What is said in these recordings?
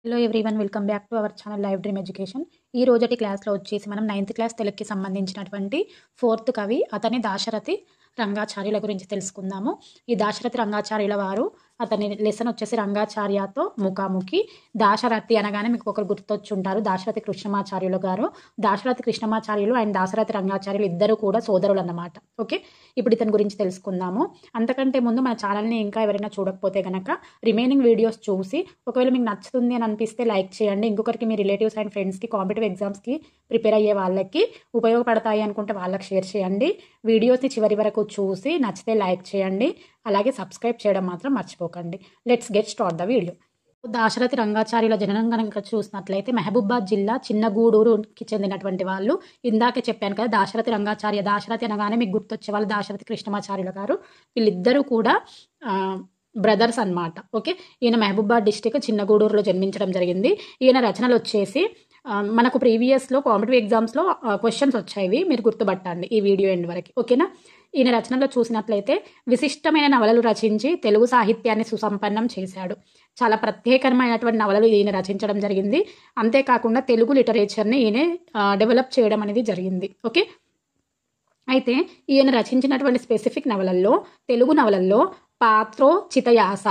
Hello everyone, welcome back to our channel Live Dream Education. ఈ రోజటి క్లాస్లో వచ్చేసి మనం 9th క్లాస్ తెలుగుకి సంబంధించినటువంటి 4th కవి అతని దాశరథి రంగాచార్యుల గురించి తెలుసుకుందాము. ఈ దాశరథి రంగాచార్యుల వారు అతని లెసన్ వచ్చేసి రంగాచార్యతో ముఖాముఖి. దాశరథి అనగానే మీకు ఒకరు గుర్తొచ్చుంటారు, దాశరథి కృష్ణమాచార్యులు గారు. దాశరథి కృష్ణమాచార్యులు అండ్ దాశరథి రంగాచార్యులు ఇద్దరు కూడా సోదరులు అన్నమాట. ఓకే, ఇప్పుడు ఇతని గురించి తెలుసుకుందాము. అంతకంటే ముందు మన ఛానల్ని ఇంకా ఎవరైనా చూడకపోతే కనుక రిమైనింగ్ వీడియోస్ చూసి ఒకవేళ మీకు నచ్చుతుంది అని అనిపిస్తే లైక్ చేయండి. ఇంకొకరికి మీ రిలేటివ్స్ అండ్ ఫ్రెండ్స్కి కాంపిటేటివ్ ఎగ్జామ్స్కి ప్రిపేర్ అయ్యే వాళ్ళకి ఉపయోగపడతాయి అనుకుంటే వాళ్ళకి షేర్ చేయండి. వీడియోస్ని చివరి వరకు చూసి నచ్చితే లైక్ చేయండి, అలాగే సబ్స్క్రైబ్ చేయడం మాత్రం మర్చిపోకండి. Let's get start the video. Dasarathi రంగాచార్యుల జననం కనుక చూసినట్లయితే మహబూబాద్ జిల్లా చిన్నగూడూరుకి చెందినటువంటి వాళ్ళు. ఇందాకే చెప్పాను కదా దాశరథి రంగాచార్య. దాశరథి అనగానే మీకు గుర్తొచ్చే వాళ్ళు దాశరథి కృష్ణమాచార్యుల గారు. వీళ్ళిద్దరూ కూడా బ్రదర్స్ అన్నమాట. ఓకే, ఈయన మహబూబాద్ డిస్టిక్ చిన్నగూడూరులో జన్మించడం జరిగింది. ఈయన రచనలు వచ్చేసి మనకు ప్రీవియస్లో కాంపిటేటివ్ ఎగ్జామ్స్లో క్వశ్చన్స్ వచ్చాయి, మీరు గుర్తుపట్టండి ఈ వీడియో ఎండ్ వరకు. ఓకేనా, ఈయన రచనలో చూసినట్లయితే విశిష్టమైన నవలలు రచించి తెలుగు సాహిత్యాన్ని సుసంపన్నం చేశాడు. చాలా ప్రత్యేకమైనటువంటి నవలలు ఈయన రచించడం జరిగింది. అంతేకాకుండా తెలుగు లిటరేచర్ని ఈయన డెవలప్ చేయడం అనేది జరిగింది. ఓకే, అయితే ఈయన రచించినటువంటి స్పెసిఫిక్ నవలల్లో, తెలుగు నవలల్లో పాత్రోచిత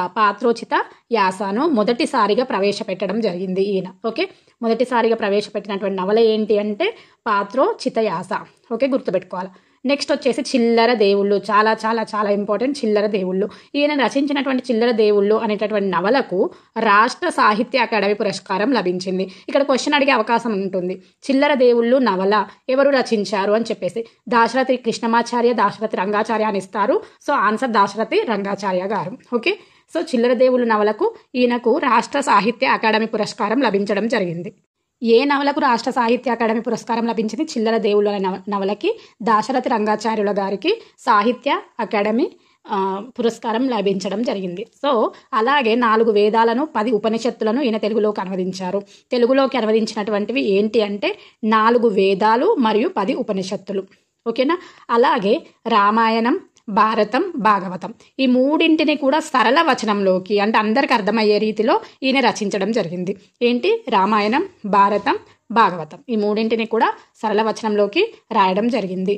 యాసను మొదటిసారిగా ప్రవేశపెట్టడం జరిగింది ఈయన. ఓకే, మొదటిసారిగా ప్రవేశపెట్టినటువంటి నవల ఏంటి అంటే పాత్రోచిత యాస. ఓకే, గుర్తుపెట్టుకోవాలి. నెక్స్ట్ వచ్చేసి చిల్లర దేవుళ్ళు. చాలా చాలా చాలా ఇంపార్టెంట్, చిల్లర దేవుళ్ళు. ఈయన రచించినటువంటి చిల్లర దేవుళ్ళు అనేటటువంటి నవలకు రాష్ట్ర సాహిత్య అకాడమీ పురస్కారం లభించింది. ఇక్కడ క్వశ్చన్ అడిగే అవకాశం ఉంటుంది, చిల్లర దేవుళ్ళు నవల ఎవరు రచించారు అని చెప్పేసి. దాశరథి కృష్ణమాచార్య, దాశరథి రంగాచార్య అని ఇస్తారు. సో ఆన్సర్ దాశరథి రంగాచార్య గారు. ఓకే, సో చిల్లర దేవుళ్ళు నవలకు ఈయనకు రాష్ట్ర సాహిత్య అకాడమీ పురస్కారం లభించడం జరిగింది. ఏ నవలకు రాష్ట్ర సాహిత్య అకాడమీ పురస్కారం లభించింది? చిల్లర దేవుళ్ళు అనే నవలకి దాశరథి రంగాచార్యుల గారికి సాహిత్య అకాడమీ పురస్కారం లభించడం జరిగింది. సో అలాగే 4 వేదాలను 10 ఉపనిషత్తులను ఈయన తెలుగులోకి అనువదించారు. తెలుగులోకి అనువదించినటువంటివి ఏంటి అంటే 4 వేదాలు మరియు 10 ఉపనిషత్తులు. ఓకేనా, అలాగే రామాయణం, భారతం, భాగవతం ఈ మూడింటిని కూడా సరళ వచనంలోకి, అంటే అందరికి అర్థమయ్యే రీతిలో ఈయన రచించడం జరిగింది. ఏంటి? రామాయణం, భారతం, భాగవతం ఈ మూడింటిని కూడా సరళ వచనంలోకి రాయడం జరిగింది.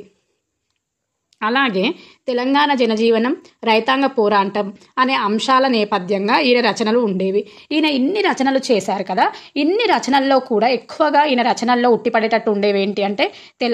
అలాగే తెలంగాణ జనజీవనం, రైతాంగ పోరాటం అనే అంశాల నేపథ్యంగా ఈయన రచనలు ఉండేవి. ఈయన ఇన్ని రచనలు చేశారు కదా, ఇన్ని రచనల్లో కూడా ఎక్కువగా ఈయన రచనల్లో ఉట్టిపడేటట్టు ఉండేవి ఏంటి అంటే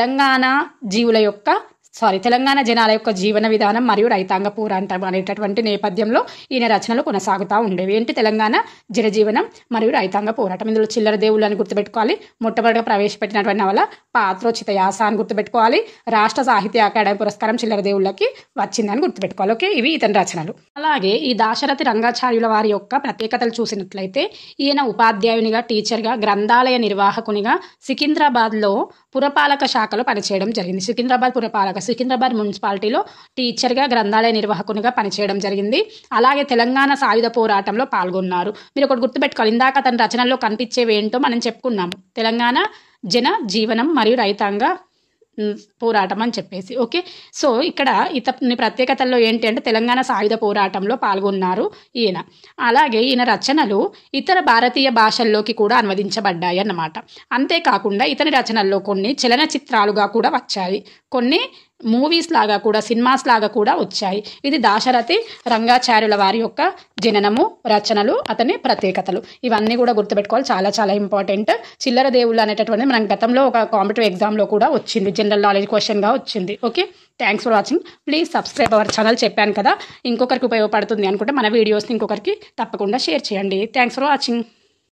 తెలంగాణ జనాల యొక్క జీవన విధానం మరియు రైతాంగ పోరాటం అనేటటువంటి నేపథ్యంలో ఈయన రచనలు కొనసాగుతూ ఉండేవి. ఏంటి? తెలంగాణ జనజీవనం మరియు రైతాంగ పోరాటం. ఇందులో చిల్లర దేవుళ్ళు అని గుర్తుపెట్టుకోవాలి. మొట్టమొదటిగా ప్రవేశపెట్టినటువంటి నవల పాత్రోచిత యాస అని గుర్తుపెట్టుకోవాలి. రాష్ట్ర సాహిత్య అకాడమీ పురస్కారం చిల్లర దేవుళ్ళకి వచ్చిందని గుర్తుపెట్టుకోవాలి. ఓకే, ఇవి ఇతని రచనలు. అలాగే ఈ దాశరథి రంగాచార్యుల వారి యొక్క ప్రత్యేకతలు చూసినట్లయితే ఈయన ఉపాధ్యాయునిగా, టీచర్గా, గ్రంథాలయ నిర్వాహకునిగా సికింద్రాబాద్లో పురపాలక శాఖలో పనిచేయడం జరిగింది. సికింద్రాబాద్ మున్సిపాలిటీలో టీచర్గా, గ్రంథాలయ నిర్వాహకునిగా పనిచేయడం జరిగింది. అలాగే తెలంగాణ సాయుధ పోరాటంలో పాల్గొన్నారు. మీరు ఒకటి గుర్తుపెట్టుకోవాలి, ఇందాక అతని రచనల్లో కనిపించేవి ఏంటో మనం చెప్పుకున్నాము, తెలంగాణ జన జీవనం మరియు రైతాంగ పోరాటం అని చెప్పేసి. ఓకే, సో ఇక్కడ ఇతని ప్రత్యేకతల్లో ఏంటి అంటే తెలంగాణ సాయుధ పోరాటంలో పాల్గొన్నారు ఈయన. అలాగే ఈయన రచనలు ఇతర భారతీయ భాషల్లోకి కూడా అనువదించబడ్డాయి అన్నమాట. అంతేకాకుండా ఇతని రచనల్లో కొన్ని చలనచిత్రాలుగా కూడా వచ్చాయి, కొన్ని మూవీస్ లాగా కూడా, సినిమాస్ లాగా కూడా వచ్చాయి. ఇది దాశరథి రంగాచార్యుల వారి యొక్క జననము, రచనలు, అతని ప్రత్యేకతలు. ఇవన్నీ కూడా గుర్తుపెట్టుకోవాలి, చాలా చాలా ఇంపార్టెంట్. చిల్లర దేవుళ్ళు అనేటటువంటి మనం గతంలో ఒక కాంపిటేటివ్ ఎగ్జామ్లో కూడా వచ్చింది, జనరల్ నాలెడ్జ్ క్వశ్చన్గా వచ్చింది. Okay, thanks for watching. Please subscribe our channel. చెప్పాను కదా, ఇంకొకరికి ఉపయోగపడుతుంది అనుకుంటే మన వీడియోస్ని ఇంకొకరికి తప్పకుండా షేర్ చేయండి. Thanks for watching.